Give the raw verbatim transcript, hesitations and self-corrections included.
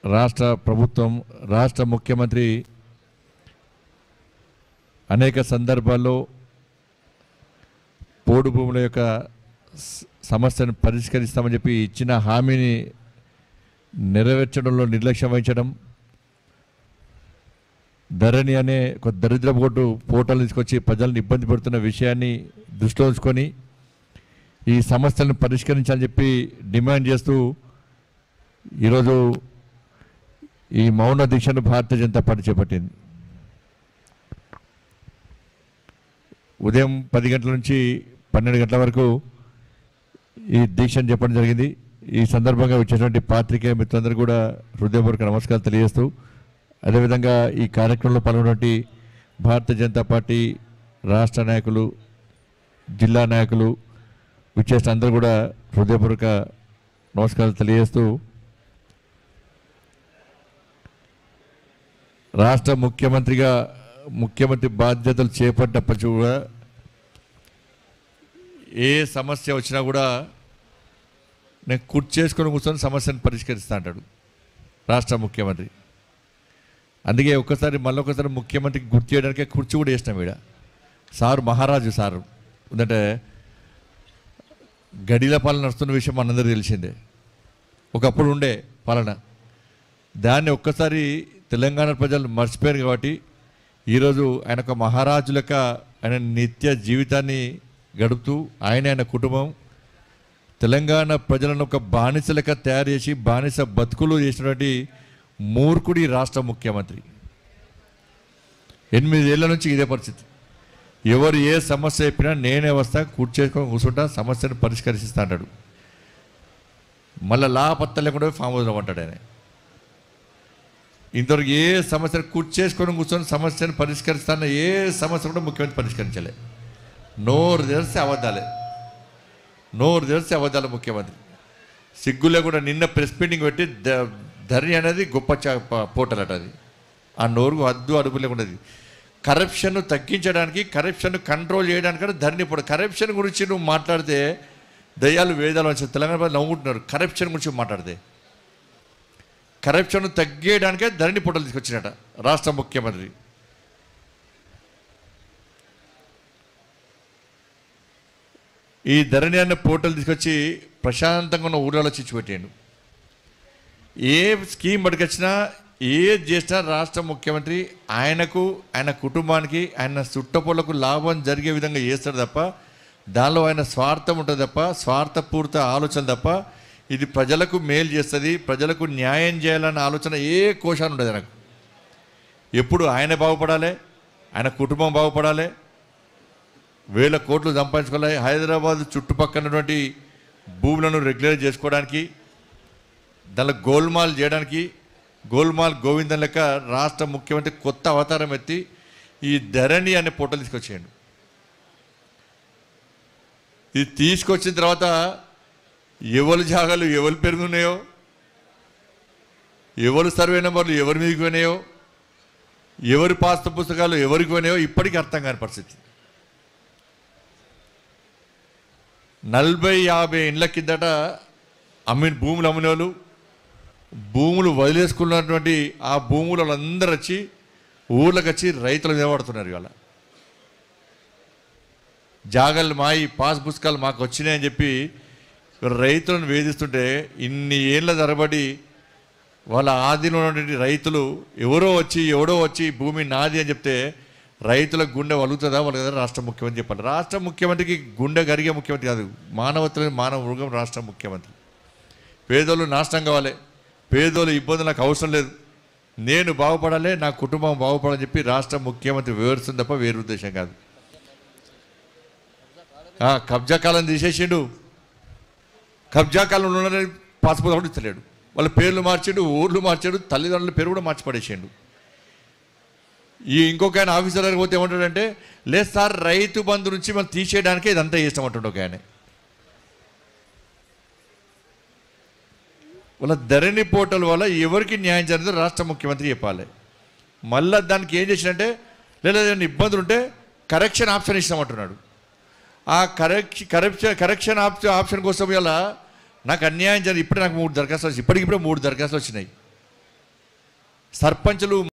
రాష్ట్ర ప్రభుత్వం రాష్ట్ర ముఖ్యమంత్రి అనేక సందర్భాల్లో పోడు భూముల యొక్క సమస్యను పరిష్కరిస్తామని చెప్పి ఇచ్చిన హామీని నెరవేర్చడంలో నిర్లక్ష్యం వహించడం, ధరణి అనే ఒక దరిద్ర పోటు పోర్టల్ తీసుకొచ్చి ప్రజలను ఇబ్బంది పెడుతున్న విషయాన్ని దృష్టిలో ఉంచుకొని ఈ సమస్యలను పరిష్కరించాలని చెప్పి డిమాండ్ చేస్తూ ఈరోజు ఈ మౌన దీక్షను భారతీయ జనతా పార్టీ చేపట్టింది. ఉదయం పది గంటల నుంచి పన్నెండు గంటల వరకు ఈ దీక్షను చెప్పడం జరిగింది. ఈ సందర్భంగా వచ్చేటువంటి పాత్రికేయ మిత్రులందరూ కూడా హృదయపూర్వక నమస్కారాలు తెలియజేస్తూ, అదేవిధంగా ఈ కార్యక్రమంలో పాల్గొన్నటువంటి భారతీయ జనతా పార్టీ రాష్ట్ర నాయకులు, జిల్లా నాయకులు విచ్చేసిన అందరూ కూడా హృదయపూర్వక నమస్కారాలు తెలియజేస్తూ, రాష్ట్ర ముఖ్యమంత్రిగా ముఖ్యమంత్రి బాధ్యతలు చేపట్టినప్పటి కూడా ఏ సమస్య వచ్చినా కూడా నేను కుర్చీ చేసుకొని కూర్చొని సమస్యను పరిష్కరిస్తా అంటాడు రాష్ట్ర ముఖ్యమంత్రి. అందుకే ఒక్కసారి మళ్ళీ ఒకసారి ముఖ్యమంత్రికి గుర్తు చేయడానికే కుర్చీ కూడా వేసినాం. ఈడ సారు మహారాజు సారు ఎందుకంటే గడిల పాలన నడుస్తున్న విషయం మనందరికీ తెలిసిందే. ఒకప్పుడు ఉండే పాలన, దాన్ని ఒక్కసారి తెలంగాణ ప్రజలు మర్చిపోయారు. కాబట్టి ఈరోజు ఆయన ఒక మహారాజు లెక్క ఆయన నిత్య జీవితాన్ని గడుపుతూ ఆయన ఆయన కుటుంబం తెలంగాణ ప్రజలను ఒక బానిస లెక్క తయారు చేసి బానిస బతుకులు చేసినటువంటి మూర్ఖుడి రాష్ట్ర ముఖ్యమంత్రి. ఎనిమిదేళ్ల నుంచి ఇదే పరిస్థితి. ఎవరు ఏ సమస్య చెప్పినా నేనే వస్తా, కూర్చేసుకొని కూర్చుంటా, సమస్యను పరిష్కరిస్తా అంటాడు. మళ్ళీ లాపత్త లేకుండా ఫామ్ హౌస్లో అంటాడు ఆయన. ఇంతవరకు ఏ సమస్యను కూర్చేసుకొని కూర్చొని సమస్యను పరిష్కరిస్తాన ఏ సమస్య కూడా ముఖ్యమంత్రి పరిష్కరించలే. నోరు తెరిస్తే అబద్ధాలే, నోరు తెరిస్తే అబద్ధాలు ముఖ్యమంత్రి. సిగ్గులే కూడా నిన్న ప్రెస్ మీటింగ్ పెట్టి ధరణి అనేది గొప్ప పోర్టల్ అట. అది ఆ నోరుకు హద్దు అడుగు లేకుండా కరప్షన్ తగ్గించడానికి, కరప్షన్ కంట్రోల్ చేయడానికి ధరణి పోర్టల్. కరప్షన్ గురించి నువ్వు మాట్లాడితే దయ్యాలు వేదాలు వచ్చి తెలంగాణ నవ్వుకుంటున్నారు. కరప్షన్ గురించి మాట్లాడితే కరప్షన్ తగ్గేయడానికే ధరణి పోర్టల్ తీసుకొచ్చినట రాష్ట్ర ముఖ్యమంత్రి. ఈ ధరణి అన్న పోర్టల్ తీసుకొచ్చి ప్రశాంతంగా ఉన్న ఊళ్ళలో చిచ్చిపెట్టాడు. ఏ స్కీమ్ పట్టుకొచ్చినా ఏది చేసినా రాష్ట్ర ముఖ్యమంత్రి ఆయనకు, ఆయన కుటుంబానికి, ఆయన చుట్టపొలకు లాభం జరిగే విధంగా చేస్తాడు తప్ప దానిలో ఆయన స్వార్థం ఉంటుంది తప్ప, స్వార్థపూరిత ఆలోచన తప్ప ఇది ప్రజలకు మేలు చేస్తుంది, ప్రజలకు న్యాయం చేయాలన్న ఆలోచన ఏ కోశాన్ని ఉండదు నాకు. ఎప్పుడు ఆయన బాగుపడాలి, ఆయన కుటుంబం బాగుపడాలి, వేల కోట్లు సంపాదించుకోవాలి, హైదరాబాద్ చుట్టుపక్కలటువంటి భూములను రెగ్యులర్ చేసుకోవడానికి, దానిలో గోల్మాల్ చేయడానికి, గోల్మాల్ గోవిందన్ లెక్క రాష్ట్ర ముఖ్యమంత్రి కొత్త అవతారం ఎత్తి ఈ ధరణి అనే పోర్టల్ తీసుకొచ్చాడు. ఇది తీసుకొచ్చిన తర్వాత ఎవరి జాగాలు ఎవరు పెరుగున్నాయో, ఎవరు సర్వే నెంబర్లు ఎవరి మీదకి పోయినాయో, ఎవరి పాస్త పుస్తకాలు ఎవరికి పోయినాయో ఇప్పటికీ అర్థం కాని పరిస్థితి. నలభై యాభై ఇండ్ల కిందట అమ్మిన భూములు అమ్మిన వాళ్ళు, భూములు వదిలేసుకున్నటువంటి ఆ భూములు వాళ్ళందరూ వచ్చి ఊళ్ళకి వచ్చి రైతులు నిలబడుతున్నారు. ఇవాళ జాగాలు మాయి, పాస్ పుస్తకాలు మాకు వచ్చినాయని చెప్పి రైతులను వేధిస్తుంటే ఇన్ని ఏళ్ళ తరబడి వాళ్ళ ఆదిలో ఉన్నటువంటి రైతులు ఎవరో వచ్చి ఎవడో వచ్చి భూమి నాది అని చెప్తే రైతులకు గుండె వలుగుతుందా? వాళ్ళ కదా రాష్ట్ర ముఖ్యమంత్రి చెప్పాలి. రాష్ట్ర ముఖ్యమంత్రికి గుండె గరిగే ముఖ్యమంత్రి కాదు, మానవత్వం మానవ మృగం రాష్ట్ర ముఖ్యమంత్రి. పేదోళ్ళు నాశనం కావాలి, పేదోళ్ళు ఇబ్బంది నాకు అవసరం లేదు, నేను బాగుపడాలి, నా కుటుంబం బాగుపడాలని చెప్పి రాష్ట్ర ముఖ్యమంత్రి వివరిస్తుంది తప్ప వేరే ఉద్దేశం కాదు. కబ్జా కాలం తీసేసిండు, కబ్జా కాలంలో ఉన్న పాస్పోర్ట్ కూడా ఇస్తలేడు, వాళ్ళ పేర్లు మార్చాడు, ఊర్లు మార్చాడు, తల్లిదండ్రుల పేరు కూడా మార్చి పడేసాడు. ఈ ఇంకొక ఆయన ఆఫీసర్ దగ్గర పోతే ఏమంటాడంటే, లేదు సార్ రైతు బంధు నుంచి మనం తీసేయడానికే ఇదంతా చేస్తామంటాడు ఒక ఆయన. వాళ్ళ ధరణి పోర్టల్ వల్ల ఎవరికి న్యాయం జరిగిందో రాష్ట్ర ముఖ్యమంత్రి చెప్పాలి. మళ్ళీ దానికి ఏం చేసినంటే, లేదా ఏదైనా ఇబ్బందులు ఉంటే కరెక్షన్ ఆప్షన్ ఇస్తామంటున్నాడు. ఆ correction correction correction option option కోసం ఇలా నాకు అన్యాయం జరిగింది. ఇప్పుడే నాకు మూడు దరఖాస్తులు వచ్చి ఇప్పటికిప్పుడే మూడు దరఖాస్తులు వచ్చినాయి. సర్పంచులు